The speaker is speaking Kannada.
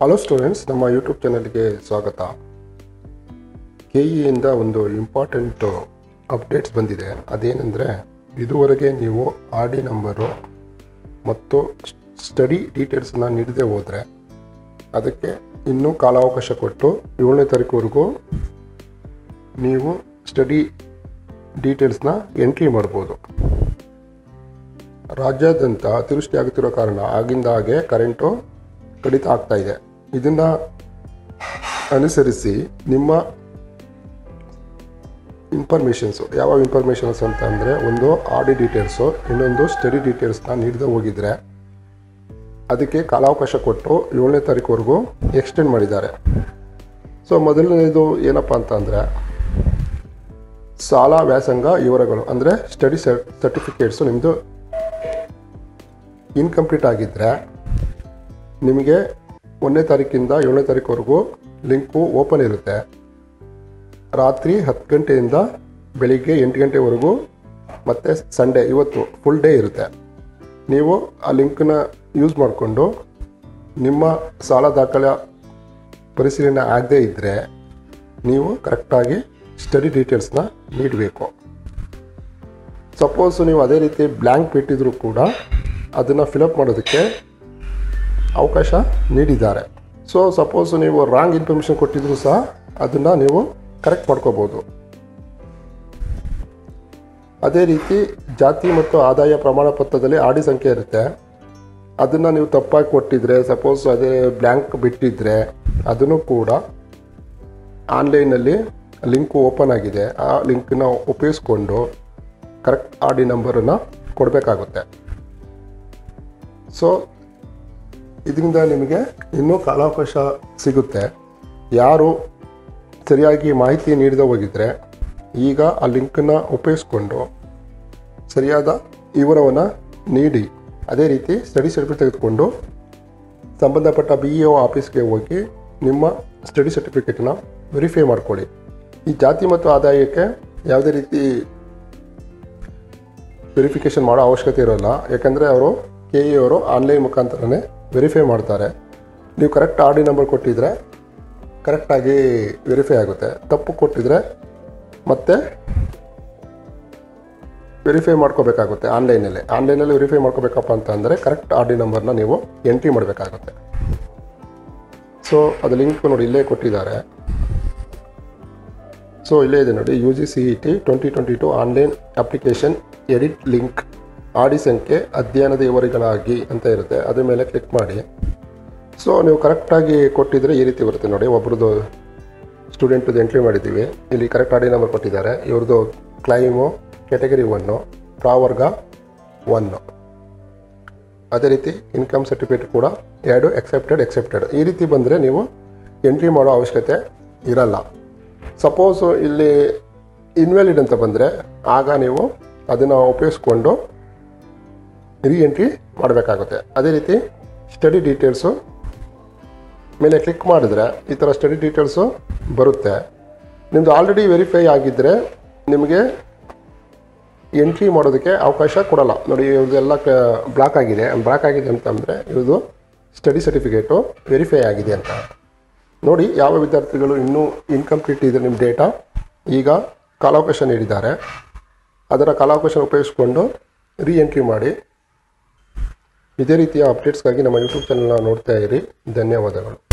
ಹಲೋ ಸ್ಟೂಡೆಂಟ್ಸ್, ನಮ್ಮ ಯೂಟ್ಯೂಬ್ ಚಾನಲ್ಗೆ ಸ್ವಾಗತ. KEಯಿಂದ ಒಂದು ಇಂಪಾರ್ಟೆಂಟ್ ಅಪ್ಡೇಟ್ಸ್ ಬಂದಿದೆ. ಅದೇನೆಂದರೆ, ಇದುವರೆಗೆ ನೀವು RD ನಂಬರು ಮತ್ತು ಸ್ಟಡಿ ಡೀಟೇಲ್ಸನ್ನ ನೀಡದೆ ಹೋದರೆ ಅದಕ್ಕೆ ಇನ್ನೂ ಕಾಲಾವಕಾಶ ಕೊಟ್ಟು 7ನೇ ತಾರೀಕುವರೆಗೂ ನೀವು ಸ್ಟಡಿ ಡೀಟೇಲ್ಸ್ನ ಎಂಟ್ರಿ ಮಾಡ್ಬೋದು. ರಾಜ್ಯಾದ್ಯಂತ ಅತಿವೃಷ್ಟಿ ಆಗುತ್ತಿರೋ ಕಾರಣ ಆಗಿಂದಾಗೆ ಕರೆಂಟು ಕಡಿತ ಆಗ್ತಾ ಇದೆ. ಇದನ್ನು ಅನುಸರಿಸಿ ನಿಮ್ಮ ಇನ್ಫಾರ್ಮೇಷನ್ಸು ಯಾವ ಇನ್ಫಾರ್ಮೇಷನ್ಸ್ ಅಂತ ಅಂದರೆ, ಒಂದು RD ಡೀಟೇಲ್ಸು, ಇನ್ನೊಂದು ಸ್ಟಡಿ ಡೀಟೇಲ್ಸ್ನ ನೀಡದೆ ಹೋಗಿದ್ರೆ ಅದಕ್ಕೆ ಕಾಲಾವಕಾಶ ಕೊಟ್ಟು 7ನೇ ತಾರೀಕುವರೆಗೂ ಎಕ್ಸ್ಟೆಂಡ್ ಮಾಡಿದ್ದಾರೆ. ಸೊ ಮೊದಲನೇದು ಏನಪ್ಪ ಅಂತ ಅಂದರೆ, ಶಾಲಾ ವ್ಯಾಸಂಗ ವಿವರಗಳು ಅಂದರೆ ಸ್ಟಡಿ ಸರ್ಟಿಫಿಕೇಟ್ಸು ನಿಮ್ಮದು ಇನ್ಕಂಪ್ಲೀಟ್ ಆಗಿದ್ದರೆ ನಿಮಗೆ 1ನೇ ತಾರೀಕಿಂದ 7ನೇ ತಾರೀಕುವರೆಗೂ ಲಿಂಕು ಓಪನ್ ಇರುತ್ತೆ. ರಾತ್ರಿ 10 ಗಂಟೆಯಿಂದ ಬೆಳಿಗ್ಗೆ 8 ಗಂಟೆವರೆಗೂ, ಮತ್ತು ಸಂಡೇ ಇವತ್ತು ಫುಲ್ ಡೇ ಇರುತ್ತೆ. ನೀವು ಆ ಲಿಂಕನ್ನ ಯೂಸ್ ಮಾಡಿಕೊಂಡು ನಿಮ್ಮ ಸಾಲ ದಾಖಲೆ ಪರಿಶೀಲನೆ ಆಗದೇ ಇದ್ದರೆ ನೀವು ಕರೆಕ್ಟಾಗಿ ಸ್ಟಡಿ ಡೀಟೇಲ್ಸ್ನ ನೀಡಬೇಕು. ಸಪೋಸು ನೀವು ಅದೇ ರೀತಿ ಬ್ಲ್ಯಾಂಕ್ ಬಿಟ್ಟಿದ್ರೂ ಕೂಡ ಅದನ್ನು ಫಿಲಪ್ ಮಾಡೋದಕ್ಕೆ ಅವಕಾಶ ನೀಡಿದ್ದಾರೆ. ಸೊ ಸಪೋಸ್ ನೀವು ರಾಂಗ್ ಇನ್ಫಾರ್ಮೇಷನ್ ಕೊಟ್ಟಿದ್ರೂ ಸಹ ಅದನ್ನು ನೀವು ಕರೆಕ್ಟ್ ಮಾಡ್ಕೋಬೋದು. ಅದೇ ರೀತಿ ಜಾತಿ ಮತ್ತು ಆದಾಯ ಪ್ರಮಾಣ ಪತ್ರದಲ್ಲಿ RD ಸಂಖ್ಯೆ ಇರುತ್ತೆ. ಅದನ್ನು ನೀವು ತಪ್ಪಾಗಿ ಕೊಟ್ಟಿದ್ರೆ, ಸಪೋಸ್ ಅದೇ ಬ್ಲ್ಯಾಂಕ್ ಬಿಟ್ಟಿದ್ರೆ, ಅದನ್ನು ಕೂಡ ಆನ್ಲೈನಲ್ಲಿ ಲಿಂಕು ಓಪನ್ ಆಗಿದೆ, ಆ ಲಿಂಕನ್ನ ಉಪಯೋಗಿಸ್ಕೊಂಡು ಕರೆಕ್ಟ್ RD ನಂಬರನ್ನು ಕೊಡಬೇಕಾಗುತ್ತೆ. ಸೊ ಇದರಿಂದ ನಿಮಗೆ ಇನ್ನೂ ಕಾಲಾವಕಾಶ ಸಿಗುತ್ತೆ. ಯಾರು ಸರಿಯಾಗಿ ಮಾಹಿತಿ ನೀಡದೆ ಹೋಗಿದ್ರೆ ಈಗ ಆ ಲಿಂಕನ್ನು ಉಪಯೋಗಿಸ್ಕೊಂಡು ಸರಿಯಾದ ವಿವರವನ್ನು ನೀಡಿ, ಅದೇ ರೀತಿ ಸ್ಟಡಿ ಸರ್ಟಿಫಿಕೇಟ್ ತೆಗೆದುಕೊಂಡು ಸಂಬಂಧಪಟ್ಟ BEO ಆಫೀಸ್ಗೆ ಹೋಗಿ ನಿಮ್ಮ ಸ್ಟಡಿ ಸರ್ಟಿಫಿಕೇಟನ್ನ ವೆರಿಫೈ ಮಾಡ್ಕೊಳ್ಳಿ. ಈ ಜಾತಿ ಮತ್ತು ಆದಾಯಕ್ಕೆ ಯಾವುದೇ ರೀತಿ ವೆರಿಫಿಕೇಷನ್ ಮಾಡೋ ಅವಶ್ಯಕತೆ ಇರೋಲ್ಲ. ಯಾಕಂದರೆ ಅವರು KE ಅವರು ಆನ್ಲೈನ್ ಮುಖಾಂತರನೇ ವೆರಿಫೈ ಮಾಡ್ತಾರೆ. ನೀವು ಕರೆಕ್ಟ್ RD ನಂಬರ್ ಕೊಟ್ಟಿದ್ರೆ ಕರೆಕ್ಟಾಗಿ ವೆರಿಫೈ ಆಗುತ್ತೆ. ತಪ್ಪು ಕೊಟ್ಟಿದ್ರೆ ಮತ್ತೆ ವೆರಿಫೈ ಮಾಡ್ಕೋಬೇಕಾಗುತ್ತೆ. ಆನ್ಲೈನಲ್ಲಿ ವೆರಿಫೈ ಮಾಡ್ಕೋಬೇಕಪ್ಪ ಅಂತ ಅಂದರೆ ಕರೆಕ್ಟ್ RD ನಂಬರ್ನ ನೀವು ಎಂಟ್ರಿ ಮಾಡಬೇಕಾಗುತ್ತೆ. ಸೊ ಅದು ಲಿಂಕ್ ನೋಡಿ ಇಲ್ಲೇ ಕೊಟ್ಟಿದ್ದಾರೆ. ಸೊ ಇಲ್ಲೇ ಇದೆ ನೋಡಿ, UGCET 2022 online application edit link RD ಸಂಖ್ಯೆ ಅಧ್ಯಯನದ ವಿವರಗಳಾಗಿ ಅಂತ ಇರುತ್ತೆ. ಅದ್ರ ಮೇಲೆ ಕ್ಲಿಕ್ ಮಾಡಿ. ಸೊ ನೀವು ಕರೆಕ್ಟಾಗಿ ಕೊಟ್ಟಿದ್ರೆ ಈ ರೀತಿ ಬರುತ್ತೆ ನೋಡಿ. ಒಬ್ರದ್ದು ಸ್ಟೂಡೆಂಟ್ದು ಎಂಟ್ರಿ ಮಾಡಿದ್ದೀವಿ, ಇಲ್ಲಿ ಕರೆಕ್ಟ್ RD ನಂಬರ್ ಕೊಟ್ಟಿದ್ದಾರೆ. ಇವ್ರದ್ದು ಕ್ಲೈಮು ಕ್ಯಾಟಗರಿ 1, ಪ್ರವರ್ಗ 1. ಅದೇ ರೀತಿ ಇನ್ಕಮ್ ಸರ್ಟಿಫಿಕೇಟ್ ಕೂಡ 2 ಎಕ್ಸೆಪ್ಟೆಡ್ ಈ ರೀತಿ ಬಂದರೆ ನೀವು ಎಂಟ್ರಿ ಮಾಡೋ ಅವಶ್ಯಕತೆ ಇರಲ್ಲ. ಸಪೋಸು ಇಲ್ಲಿ ಇನ್ವ್ಯಾಲಿಡ್ ಅಂತ ಬಂದರೆ ಆಗ ನೀವು ಅದನ್ನು ಉಪಯೋಗಿಸ್ಕೊಂಡು ಎಂಟ್ರಿ ಮಾಡಬೇಕಾಗುತ್ತೆ. ಅದೇ ರೀತಿ ಸ್ಟಡಿ ಡೀಟೇಲ್ಸು ಮೇಲೆ ಕ್ಲಿಕ್ ಮಾಡಿದ್ರೆ ಈ ಥರ ಸ್ಟಡಿ ಡೀಟೇಲ್ಸು ಬರುತ್ತೆ. ನಿಮ್ಮದು ಆಲ್ರೆಡಿ ವೆರಿಫೈ ಆಗಿದ್ದರೆ ನಿಮಗೆ ಎಂಟ್ರಿ ಮಾಡೋದಕ್ಕೆ ಅವಕಾಶ ಕೊಡಲ್ಲ. ನೋಡಿ ಇವ್ರದ್ದೆಲ್ಲ ಬ್ಲಾಕ್ ಆಗಿದೆ ಅಂತಂದರೆ ಇವ್ರದ್ದು ಸ್ಟಡಿ ಸರ್ಟಿಫಿಕೇಟು ವೆರಿಫೈ ಆಗಿದೆ ಅಂತ ನೋಡಿ. ಯಾವ ವಿದ್ಯಾರ್ಥಿಗಳು ಇನ್ನೂ ಇನ್ಕಂಪ್ಲೀಟ್ ಇದೆ ನಿಮ್ಮ ಡೇಟಾ, ಈಗ ಕಾಲಾವಕಾಶ ನೀಡಿದ್ದಾರೆ. ಅದರ ಕಾಲಾವಕಾಶ ಉಪಯೋಗಿಸ್ಕೊಂಡು ಎಂಟ್ರಿ ಮಾಡಿ. ಇದೇ ರೀತಿಯ ಅಪ್ಡೇಟ್ಸ್ಗಾಗಿ ನಮ್ಮ ಯೂಟ್ಯೂಬ್ ಚಾನಲ್ನ ನೋಡ್ತಾ ಇರಿ. ಧನ್ಯವಾದಗಳು.